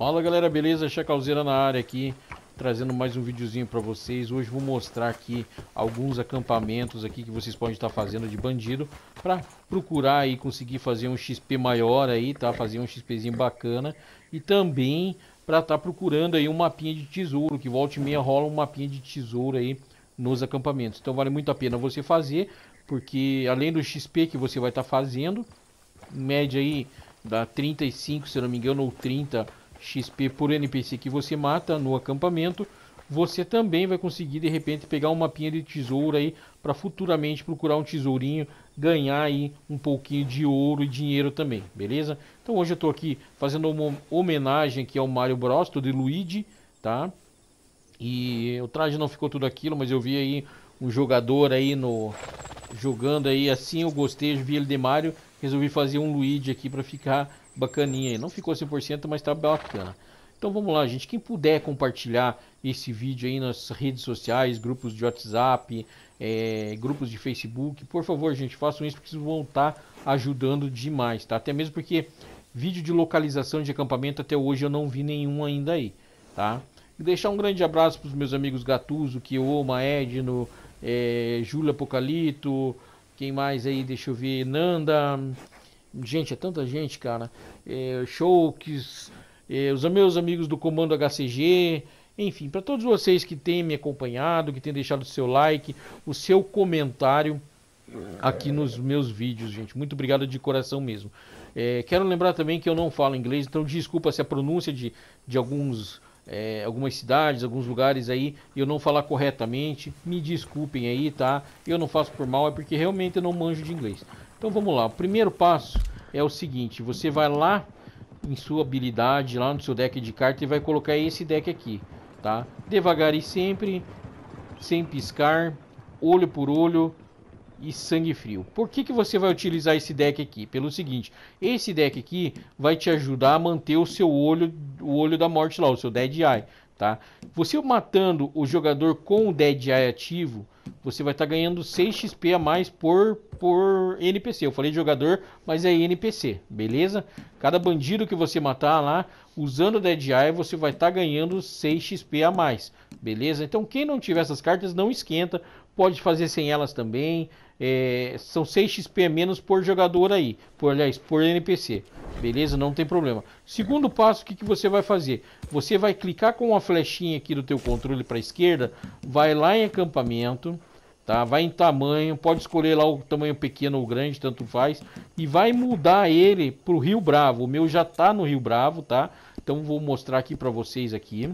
Fala galera, beleza? Chacalzeira na área aqui, trazendo mais um videozinho pra vocês. Hoje vou mostrar aqui alguns acampamentos aqui que vocês podem estar fazendo de bandido pra procurar aí conseguir fazer um XP maior aí, tá? Fazer um XPzinho bacana e também pra estar procurando aí um mapinha de tesouro, que volta e meia rola um mapinha de tesouro aí nos acampamentos. Então vale muito a pena você fazer, porque além do XP que você vai estar fazendo, em média aí dá 35, se eu não me engano, ou 30 XP por NPC que você mata no acampamento. Você também vai conseguir de repente pegar um mapinha de tesouro aí para futuramente procurar um tesourinho, ganhar aí um pouquinho de ouro e dinheiro também, beleza? Então hoje eu tô aqui fazendo uma homenagem aqui ao Mario Bros, tô de Luigi, tá? E o traje não ficou tudo aquilo, mas eu vi aí um jogador aí jogando aí assim, eu gostei, eu vi ele de Mario, resolvi fazer um Luigi aqui para ficar bacaninha aí. Não ficou 100%, mas tá bacana. Então vamos lá, gente. Quem puder compartilhar esse vídeo aí nas redes sociais, grupos de WhatsApp, grupos de Facebook, por favor, gente, façam isso porque vocês vão estar ajudando demais, tá? Até mesmo porque vídeo de localização de acampamento até hoje eu não vi nenhum ainda aí, tá? E deixar um grande abraço para os meus amigos Gatuso, Kioma, Edno, Júlio Apocalito, quem mais aí? Deixa eu ver, Nanda. Gente, é tanta gente, cara. Showks, os meus amigos do Comando HCG, enfim, para todos vocês que têm me acompanhado, que têm deixado o seu like, o seu comentário aqui nos meus vídeos, gente. Muito obrigado de coração mesmo. Quero lembrar também que eu não falo inglês, então desculpa se a pronúncia de algumas cidades, alguns lugares aí, eu não falar corretamente, me desculpem aí, tá? Eu não faço por mal, é porque realmente eu não manjo de inglês. Então vamos lá, o primeiro passo é o seguinte, você vai lá em sua habilidade, lá no seu deck de cartas e vai colocar esse deck aqui, tá? Devagar e sempre, sem piscar, olho por olho e sangue frio. Por que você vai utilizar esse deck aqui? Pelo seguinte, esse deck aqui vai te ajudar a manter o seu olho, o olho da morte lá, o seu Dead Eye, tá? Você matando o jogador com o Dead Eye ativo, você vai estar ganhando 6 XP a mais por NPC. Eu falei jogador, mas é NPC, beleza? Cada bandido que você matar lá, usando o Dead Eye, você vai estar ganhando 6 XP a mais, beleza? Então quem não tiver essas cartas, não esquenta, pode fazer sem elas também. São 6 XP a menos por jogador aí, aliás, por NPC, beleza? Não tem problema. Segundo passo, o que você vai fazer? Você vai clicar com a flechinha aqui do teu controle para a esquerda, vai lá em acampamento, tá? Vai em tamanho, pode escolher lá o tamanho pequeno ou grande, tanto faz, e vai mudar ele para o Rio Bravo. O meu já tá no Rio Bravo, tá? Então vou mostrar aqui para vocês aqui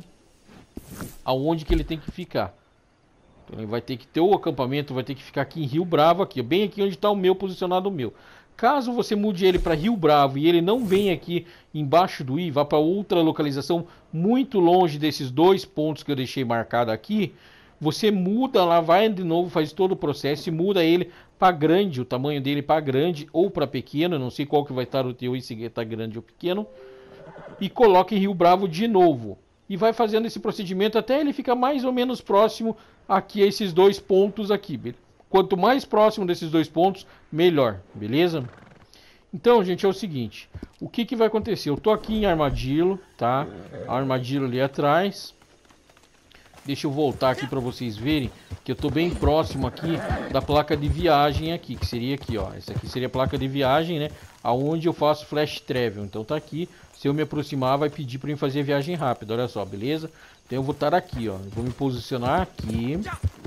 aonde que ele tem que ficar. Então, ele vai ter que ter o acampamento, vai ter que ficar aqui em Rio Bravo, aqui, bem aqui onde está o meu, posicionado o meu. Caso você mude ele para Rio Bravo e ele não venha aqui embaixo do i, vá para outra localização muito longe desses dois pontos que eu deixei marcado aqui, você muda lá, vai de novo, faz todo o processo e muda ele para grande, o tamanho dele para grande ou para pequeno, não sei qual que vai estar o teu, se está grande ou pequeno, e coloca em Rio Bravo de novo. E vai fazendo esse procedimento até ele ficar mais ou menos próximo aqui a esses dois pontos aqui. Quanto mais próximo desses dois pontos, melhor, beleza? Então, gente, é o seguinte. O que vai acontecer? Eu tô aqui em Armadillo, tá? Armadillo ali atrás. Deixa eu voltar aqui para vocês verem que eu tô bem próximo aqui da placa de viagem aqui, que seria aqui, ó. Essa aqui seria a placa de viagem, né? Aonde eu faço flash travel. Então tá aqui. Se eu me aproximar, vai pedir para mim fazer viagem rápida. Olha só, beleza? Então eu vou estar aqui, ó. Eu vou me posicionar aqui.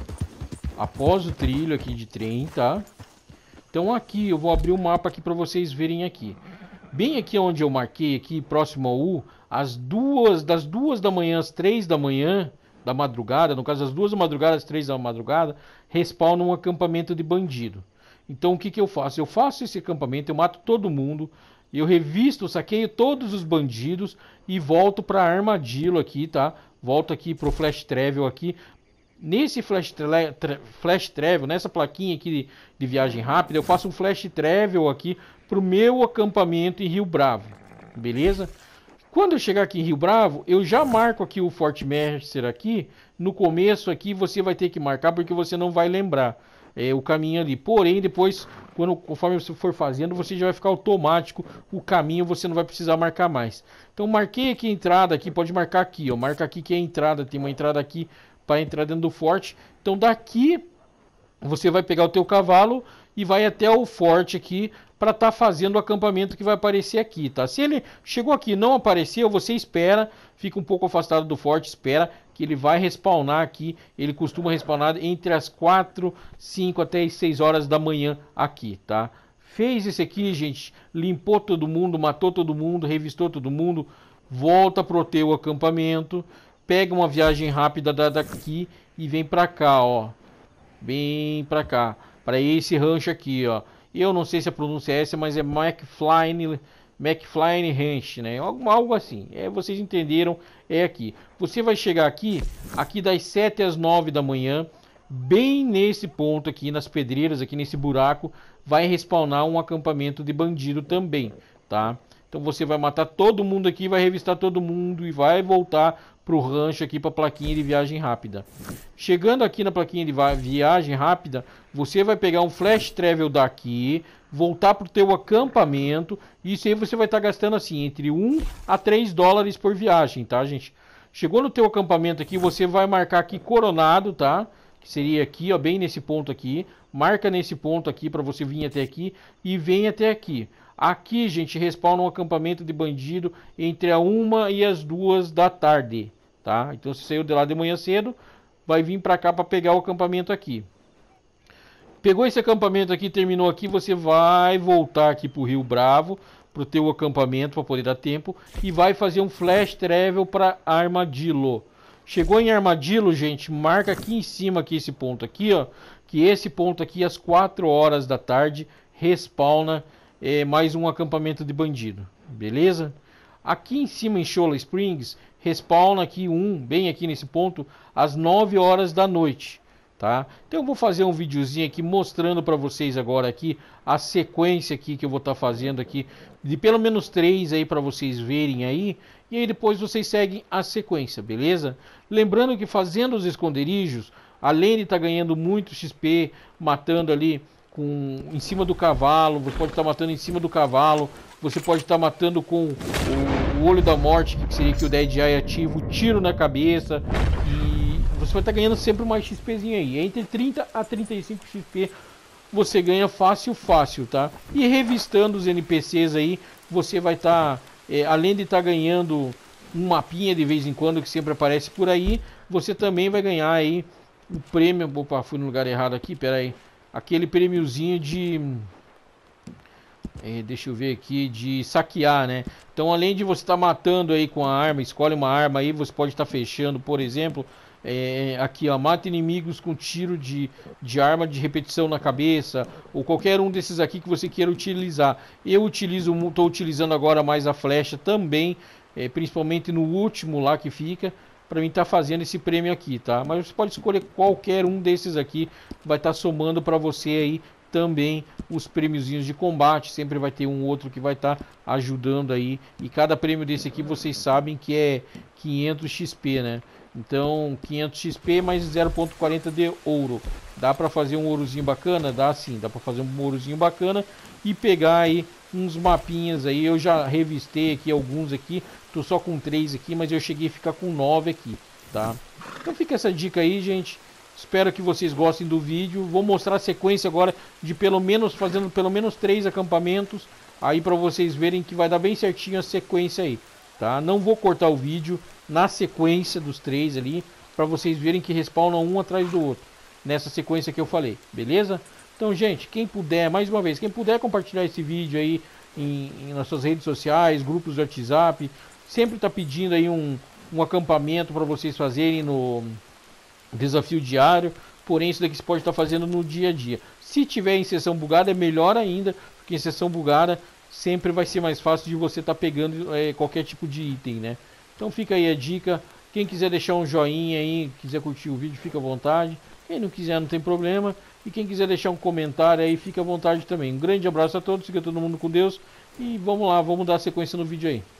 Após o trilho aqui de trem, tá? Então aqui eu vou abrir o mapa aqui para vocês verem aqui. Bem aqui onde eu marquei aqui, próximo ao U, das 2 da manhã às 3 da manhã da madrugada, no caso das 2 da madrugada às 3 da madrugada, respawn um acampamento de bandido. Então o que eu faço? Eu faço esse acampamento, eu mato todo mundo, eu revisto, saqueio todos os bandidos e volto para Armadillo aqui, tá? Volto aqui pro Flash Travel aqui. Nesse Flash Travel, nessa plaquinha aqui de viagem rápida, eu faço um Flash Travel aqui pro meu acampamento em Rio Bravo, beleza? Quando eu chegar aqui em Rio Bravo, eu já marco aqui o Fort Mercer aqui. No começo aqui você vai ter que marcar porque você não vai lembrar. o caminho ali. Porém, depois, conforme você for fazendo, você já vai ficar automático o caminho, você não vai precisar marcar mais. Então, marquei aqui a entrada, aqui, pode marcar aqui, ó. Marca aqui que é a entrada, tem uma entrada aqui para entrar dentro do forte. Então, daqui você vai pegar o teu cavalo e vai até o forte aqui para estar fazendo o acampamento que vai aparecer aqui, tá? Se ele chegou aqui e não apareceu, você espera, fica um pouco afastado do forte, espera que ele vai respawnar aqui. Ele costuma respawnar entre as 4, 5 até as 6 horas da manhã aqui, tá? Fez esse aqui, gente, limpou todo mundo, matou todo mundo, revistou todo mundo, volta pro teu acampamento, pega uma viagem rápida daqui e vem pra cá, ó. Bem pra cá, para esse rancho aqui, ó. Eu não sei se a pronúncia é essa, mas é McFlying Ranch, né? Algo assim. Vocês entenderam, é aqui. Você vai chegar aqui das 7 às 9 da manhã, bem nesse ponto aqui, nas pedreiras, aqui nesse buraco, vai respawnar um acampamento de bandido também, tá? Então você vai matar todo mundo aqui, vai revistar todo mundo e vai voltar pro rancho aqui para plaquinha de viagem rápida. Chegando aqui na plaquinha de viagem rápida, você vai pegar um flash travel daqui, voltar pro teu acampamento. Isso aí você vai estar gastando assim entre 1 a 3 dólares por viagem, tá, gente? Chegou no teu acampamento aqui, você vai marcar aqui Coronado, tá? Que seria aqui, ó, bem nesse ponto aqui. Marca nesse ponto aqui para você vir até aqui e vem até aqui. Aqui, gente, respawna um acampamento de bandido entre a 1 e as 2 da tarde, tá? Então, se saiu de lá de manhã cedo, vai vir para cá para pegar o acampamento aqui. Pegou esse acampamento aqui, terminou aqui, você vai voltar aqui pro Rio Bravo, pro teu acampamento para poder dar tempo e vai fazer um flash travel para Armadillo. Chegou em Armadillo, gente, marca aqui em cima aqui esse ponto aqui, ó, que esse ponto aqui às 4 horas da tarde respawna mais um acampamento de bandido, beleza? Aqui em cima em Shola Springs respawna aqui bem aqui nesse ponto às 9 horas da noite, tá? Então eu vou fazer um videozinho aqui mostrando para vocês agora aqui a sequência aqui que eu vou estar fazendo aqui de pelo menos 3 aí para vocês verem aí, e aí depois vocês seguem a sequência, beleza? Lembrando que fazendo os esconderijos, além de estar ganhando muito XP, matando ali em cima do cavalo, você pode estar matando em cima do cavalo, você pode estar matando com o olho da morte, que seria que o Dead Eye ativo, tiro na cabeça, e você vai estar ganhando sempre mais XPzinho aí, entre 30 a 35 XP você ganha fácil, tá? E revistando os NPCs aí, você vai estar, além de estar ganhando um mapinha de vez em quando, que sempre aparece por aí, você também vai ganhar aí o prêmio, opa, fui no lugar errado aqui, pera aí. Aquele prêmiozinho de... deixa eu ver aqui, de saquear, né? Então, além de você estar matando aí com a arma, escolhe uma arma aí, você pode estar fechando, por exemplo, aqui, ó, mata inimigos com tiro de arma de repetição na cabeça, ou qualquer um desses aqui que você queira utilizar. Eu estou utilizando agora mais a flecha também, principalmente no último lá que fica, para mim estar fazendo esse prêmio aqui, tá? Mas você pode escolher qualquer um desses aqui, vai estar somando para você aí também os prêmiozinhos de combate, sempre vai ter um outro que vai estar ajudando aí, e cada prêmio desse aqui vocês sabem que é 500 XP, né? Então 500 XP mais 0.40 de ouro, dá para fazer um ourozinho bacana? Dá sim, dá para fazer um ourozinho bacana e pegar aí uns mapinhas aí. Eu já revistei aqui alguns aqui, tô só com 3 aqui, mas eu cheguei a ficar com 9 aqui, tá? Então fica essa dica aí, gente. Espero que vocês gostem do vídeo. Vou mostrar a sequência agora de fazendo pelo menos 3 acampamentos aí para vocês verem que vai dar bem certinho a sequência aí, tá? Não vou cortar o vídeo na sequência dos 3 ali, para vocês verem que respawnam um atrás do outro nessa sequência que eu falei, beleza? Então, gente, quem puder, mais uma vez, quem puder compartilhar esse vídeo aí nas suas redes sociais, grupos de WhatsApp, sempre tá pedindo aí um acampamento para vocês fazerem no desafio diário, porém isso daqui você pode estar fazendo no dia a dia. Se tiver em sessão bugada é melhor ainda, porque em sessão bugada sempre vai ser mais fácil de você estar pegando qualquer tipo de item, né? Então fica aí a dica. Quem quiser deixar um joinha aí, quiser curtir o vídeo, fica à vontade. Quem não quiser, não tem problema. E quem quiser deixar um comentário aí, fica à vontade também. Um grande abraço a todos, fica todo mundo com Deus. E vamos lá, vamos dar sequência no vídeo aí.